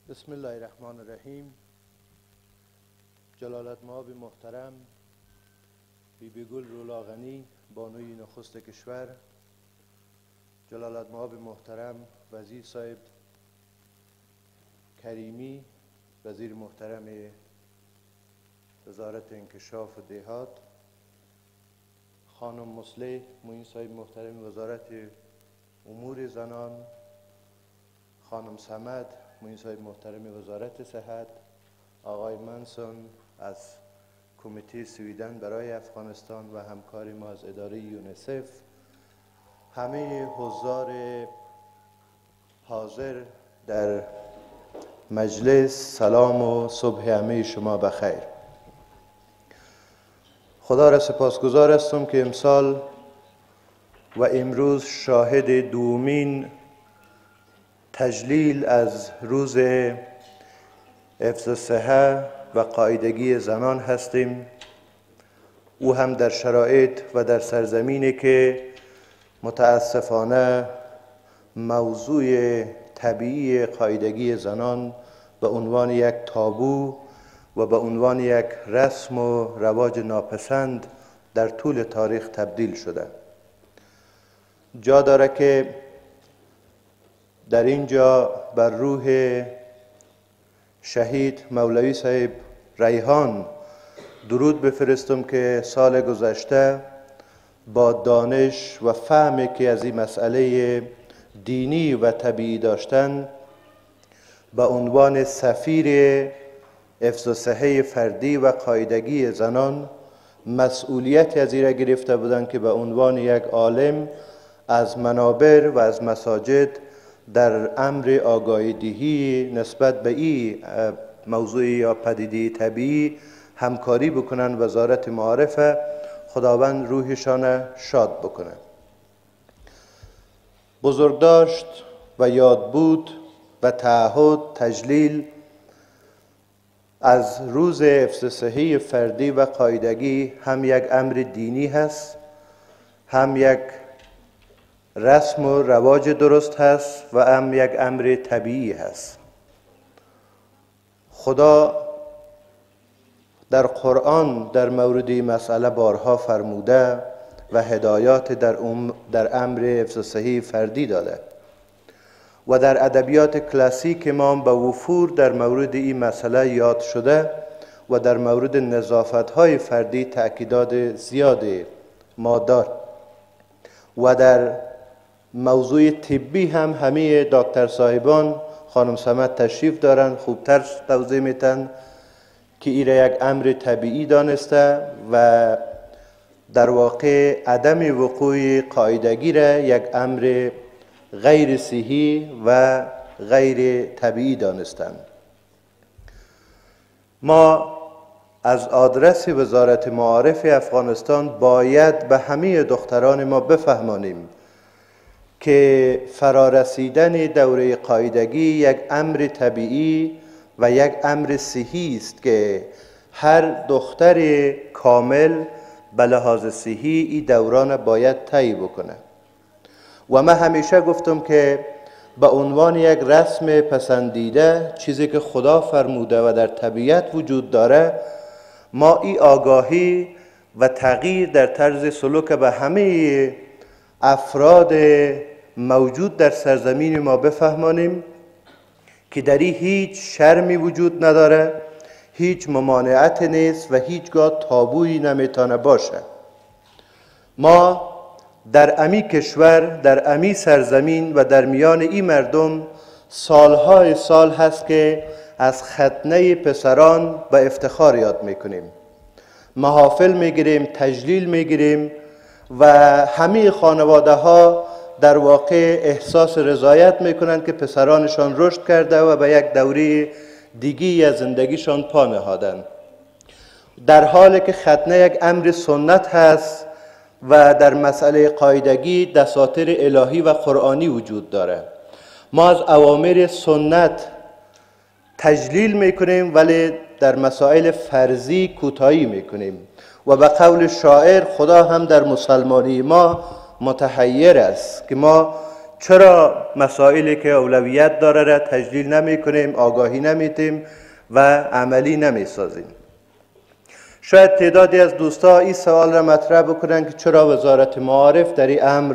بسم الله الرحمن الرحیم. جلالتمآب محترم بیبی گل رولاغنی بانوی نخست کشور، جلالتمآب محترم وزیر صاحب کریمی وزیر محترم وزارت انکشاف دهات، خانم مصلح معین صاحب محترم وزارت امور زنان، خانم صمد معین صاحب محترم وزارت صحت، آقای منسون از کمیته سویدن برای افغانستان و همکار ما از اداره یونیسف، همه حضار حاضر در مجلس، سلام و صبح همه شما بخیر. خدا را سپاسگزار هستم که امسال و امروز شاهد دومین تجلیل از روز حفظ صحه و قاعدگی زنان هستیم، او هم در شرایط و در سرزمینی که متاسفانه موضوع طبیعی قاعدگی زنان به عنوان یک تابو و به عنوان یک رسم و رواج ناپسند در طول تاریخ تبدیل شده. جا داره که در اینجا بر روح شهید مولوی صاحب ریحان درود بفرستم که سال گذشته با دانش و فهمی که از این مسئله دینی و طبیعی داشتن به عنوان سفیر حفظ صحه فردی و قاعدگی زنان مسئولیت از این را گرفته بودند که به عنوان یک عالم از منابر و از مساجد در امر آگاهی دهی نسبت به این موضوع یا پدیده طبیعی همکاری بکنن. وزارت معارف خداوند روحشان شاد بکنه. بزرگداشت و یاد بود و تعهد تجلیل از روز حفظ صحه فردی و قاعدگی هم یک امر دینی هست، هم یک رسم و رواج درست هست و هم یک امر طبیعی هست. خدا در قرآن در مورد این مسئله بارها فرموده و هدایات در امر حفظ صحه فردی داده و در ادبیات کلاسیک ما به وفور در مورد این مسئله یاد شده و در مورد نظافت‌های فردی تأکیدات زیاد ما دارد و در موضوع طبی هم همه دکتر صاحبان خانم صمد تشریف دارند، خوبتر توضیح میتن که این یک امر طبیعی دانسته و در واقع عدم وقوع قاعدگی را یک امر غیر صحی و غیر طبیعی دانستند. ما از آدرس وزارت معارف افغانستان باید به همه دختران ما بفهمانیم که فرارسیدن دوره قاعدگی یک امر طبیعی و یک امر صحی است که هر دختر کامل به لحاظ صحی این دوران باید طی بکنه. و من همیشه گفتم که به عنوان یک رسم پسندیده، چیزی که خدا فرموده و در طبیعت وجود داره، ما این آگاهی و تغییر در طرز سلوک به همه افراد موجود در سرزمین ما بفهمانیم که در این هیچ شرمی وجود نداره، هیچ ممانعت نیست و هیچگاه تابویی نمیتونه باشه. ما در امی کشور، در امی سرزمین و در میان این مردم سالهای سال هست که از ختنه پسران به افتخار یاد میکنیم، محافل میگیریم، تجلیل میگیریم و همه خانواده ها در واقع احساس رضایت میکنند که پسرانشان رشد کرده و به یک دوره دیگی از زندگیشان پا نهادند، در حالی که ختنه یک امر سنت هست و در مسئله قاعدگی دساتیر الهی و قرآنی وجود داره. ما از اوامر سنت تجلیل میکنیم ولی در مسائل فرضی کوتاهی میکنیم و به قول شاعر خدا هم در مسلمانی ما متحیر است که ما چرا مسائلی که اولویت داره را تجلیل نمی کنیم، آگاهی نمیدیم و عملی نمی سازیم؟ شاید تعدادی از دوستا این سوال را مطرح بکنن که چرا وزارت معارف در این امر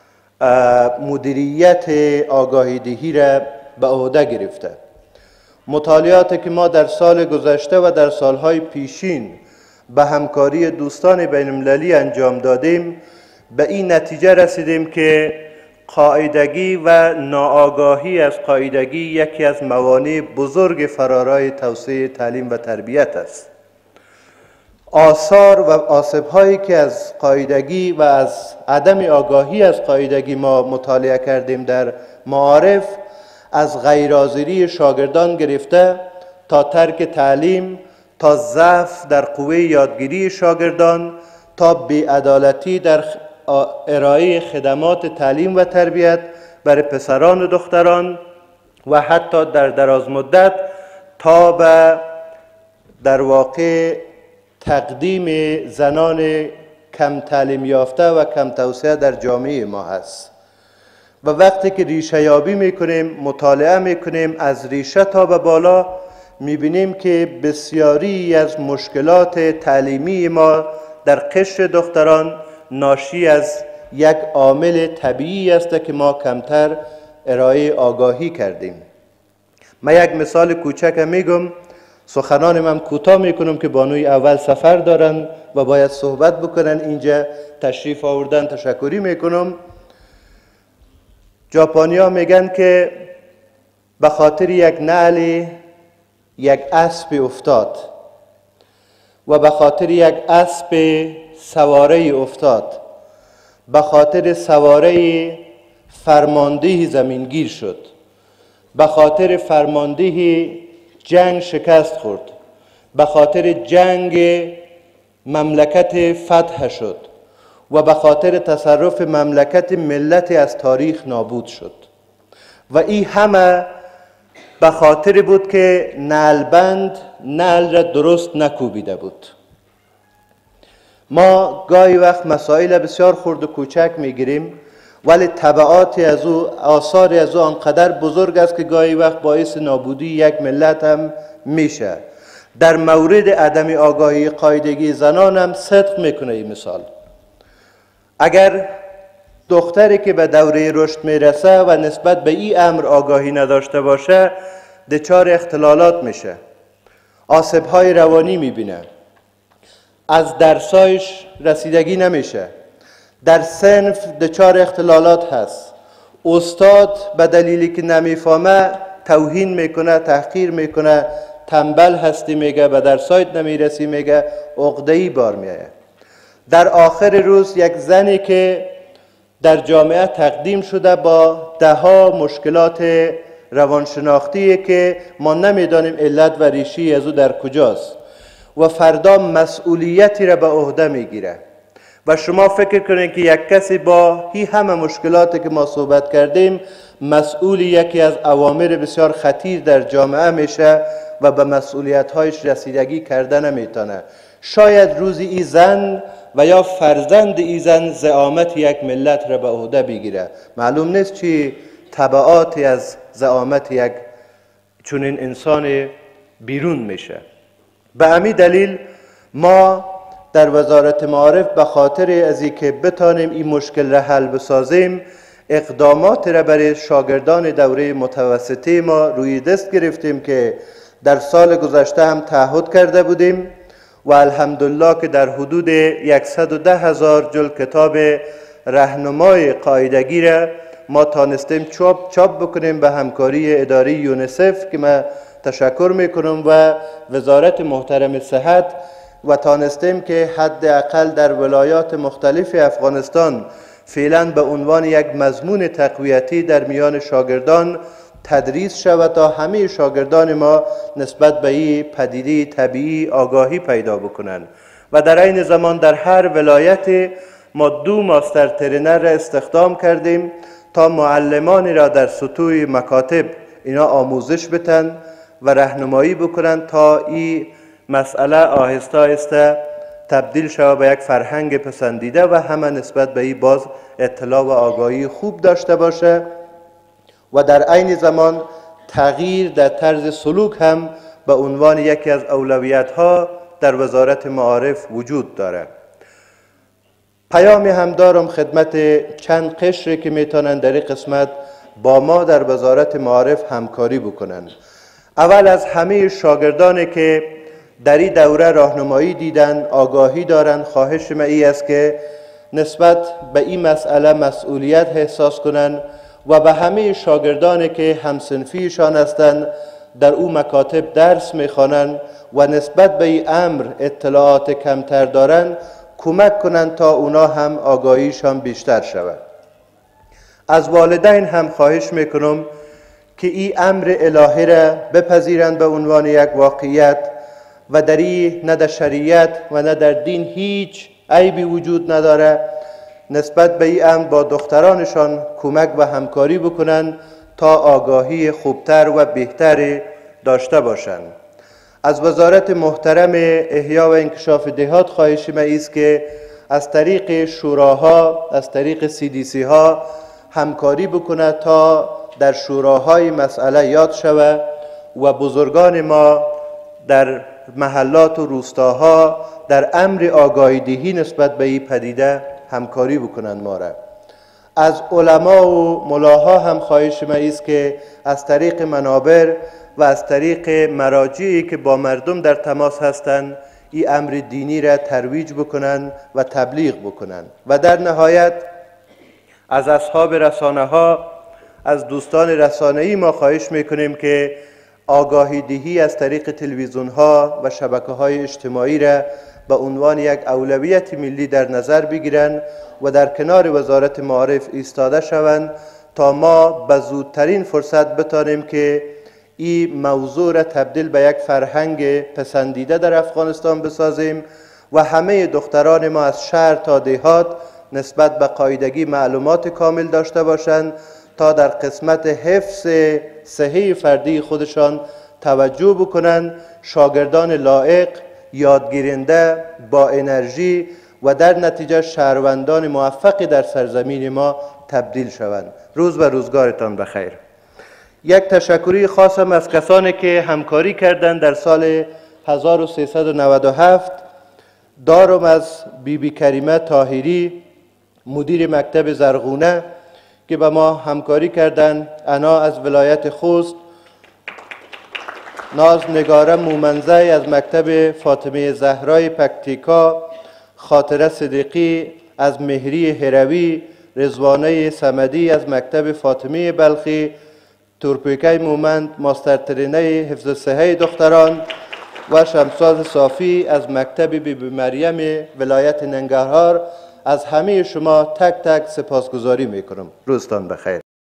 مدیریت آگاهی دهی را به عهده گرفته. مطالعاتی که ما در سال گذشته و در سالهای پیشین به همکاری دوستان بین المللی انجام دادیم، به این نتیجه رسیدیم که قاعدگی و ناآگاهی از قاعدگی یکی از موانع بزرگ فرارای توسعه تعلیم و تربیت است. آثار و آسیب‌هایی که از قاعدگی و از عدم آگاهی از قاعدگی ما مطالعه کردیم در معارف، از غیرحاضری شاگردان گرفته تا ترک تعلیم، تا ضعف در قوه یادگیری شاگردان، تا بی‌عدالتی در ارائه خدمات تعلیم و تربیت برای پسران و دختران و حتی در دراز مدت تا به در واقع تقدیم زنان کم تعلیم یافته و کم توسعه در جامعه ما هست. و وقتی که ریشه یابی میکنیم، مطالعه میکنیم از ریشه تا به بالا، میبینیم که بسیاری از مشکلات تعلیمی ما در قشر دختران ناشی از یک عامل طبیعی است که ما کمتر ارائه آگاهی کردیم. من یک مثال کوچک میگم، سخنان من کوتاه میکنم که بانوی اول سفر دارن و باید صحبت بکنن، اینجا تشریف آوردن، تشکری میکنم. ژاپنیا میگن که به خاطر یک نعل یک اسب افتاد و به خاطر یک اسب سواره افتاد، به خاطر سواره فرمانده زمینگیر شد، به خاطر فرمانده جنگ شکست خورد، به خاطر جنگ مملکت فتح شد و به خاطر تصرف مملکت ملت از تاریخ نابود شد. و این همه به خاطر بود که نعلبند نعل را درست نکوبیده بود. ما گاهی وقت مسائل بسیار خرد و کوچک میگیریم، ولی تبعات از او، آثار از او آنقدر بزرگ است که گاهی وقت باعث نابودی یک ملت هم میشه. در مورد عدم آگاهی قاعدگی زنان هم صدق میکنه این مثال. اگر دختری که به دوره رشد میرسه و نسبت به این امر آگاهی نداشته باشه، دچار اختلالات میشه، آسیب‌های روانی میبینه، از درسایش رسیدگی نمیشه، در صنف دچار اختلالات هست، استاد به دلیلی که نمیفهمه توهین میکنه، تحقیر میکنه، تنبل هستی میگه، به درسایت نمیرسی میگه، عقده‌ای بار میآید. در آخر روز یک زنی که در جامعه تقدیم شده با دهها مشکلات روانشناختی که ما نمیدانیم علت و ریشه از او در کجاست و فردا مسئولیتی را به عهده میگیره. و شما فکر کنید که یک کسی با این همه مشکلاتی که ما صحبت کردیم مسئول یکی از اوامر بسیار خطیر در جامعه میشه و به مسئولیت‌هایش رسیدگی کرده نمیتونه. شاید روزی این زن و یا فرزند این زن زعامت یک ملت را به عهده بگیره. معلوم نیست چی تبعاتی از زعامت یک چنین انسان بیرون میشه. به همین دلیل ما در وزارت معارف به خاطر از اینکه بتانیم این مشکل را حل بسازیم، اقدامات را برای شاگردان دوره متوسطه ما روی دست گرفتیم که در سال گذشته هم تعهد کرده بودیم و الحمدلله که در حدود 110,000 جلد کتاب راهنمای قاعدگی را ما تانستیم چاپ بکنیم به همکاری اداره یونیسف که من تشکر میکنم و وزارت محترم صحت، و تانستیم که حداقل در ولایات مختلف افغانستان فعلا به عنوان یک مضمون تقویتی در میان شاگردان تدریس شود تا همه شاگردان ما نسبت به این پدیده طبیعی آگاهی پیدا بکنند. و در این زمان در هر ولایت ما 2 ماستر ترینر را استخدام کردیم تا معلمان را در سطوح مکاتب اینا آموزش بتن و راهنمایی بکنن تا این مسئله آهسته آهسته تبدیل شود به یک فرهنگ پسندیده و همه نسبت به این باز اطلاع و آگاهی خوب داشته باشه و در عین زمان تغییر در طرز سلوک هم به عنوان یکی از اولویت‌ها در وزارت معارف وجود داره. پیامی هم دارم خدمت چند قشری که میتونن در این قسمت با ما در وزارت معارف همکاری بکنن. اول از همه شاگردانی که در این دوره راهنمایی دیدن، آگاهی دارن، خواهش من این است که نسبت به این مسئله مسئولیت احساس کنن و به همه شاگردانی که همسنفیشان هستند در او مکاتب درس میخوانند و نسبت به این امر اطلاعات کمتر دارند کمک کنند تا اونا هم آگاهیشان بیشتر شود. از والدین هم خواهش میکنم که این امر الهی را بپذیرند به عنوان یک واقعیت و در این نه در شریعت و نه در دین هیچ عیبی وجود نداره. نسبت به این امر با دخترانشان کمک و همکاری بکنند تا آگاهی خوبتر و بهتری داشته باشند. از وزارت محترم احیا و انکشاف دهات خواهش من است که از طریق شوراها، از طریق CDC ها همکاری بکنه تا در شوراهای مسئله یاد شود و بزرگان ما در محلات و روستاها در امر آگاهی دهی نسبت به این پدیده همکاری بکنند ما را. از علما و ملاها هم خواهش من است که از طریق منابر و از طریق مراجعی که با مردم در تماس هستند این امر دینی را ترویج بکنند و تبلیغ بکنند. و در نهایت از اصحاب رسانه ها، از دوستان رسانه‌ای ما خواهش میکنیم که آگاهی دهی از طریق تلویزیون ها و شبکه های اجتماعی را به عنوان یک اولویت ملی در نظر بگیرند و در کنار وزارت معارف ایستاده شوند تا ما به زودترین فرصت بتانیم که این موضوع را تبدیل به یک فرهنگ پسندیده در افغانستان بسازیم و همه دختران ما از شهر تا دهات نسبت به قاعدگی معلومات کامل داشته باشند تا در قسمت حفظ صحه فردی خودشان توجه بکنند، شاگردان لایق، یادگیرنده، با انرژی و در نتیجه شهروندان موفقی در سرزمین ما تبدیل شوند. روز و روزگارتان بخیر. یک تشکری خاصم از کسانی که همکاری کردند در سال 1397 دارم از بیبی کریمه طاهری مدیر مکتب زرغونه که با ما همکاری کردند، انا از ولایت خوست، ناز نگاره مومنزه از مکتب فاطمه زهرای پکتیکا، خاطره صدیقی از مهری هروی، رضوانه صمدی از مکتب فاطمه بلخی، تورپیکای مومند ماستر ترینه حفظ صحه دختران و شمساز صافی از مکتب بیبی مریم ولایت ننگرهار. از همه شما تک تک سپاسگزاری میکنم. روزتان بخیر.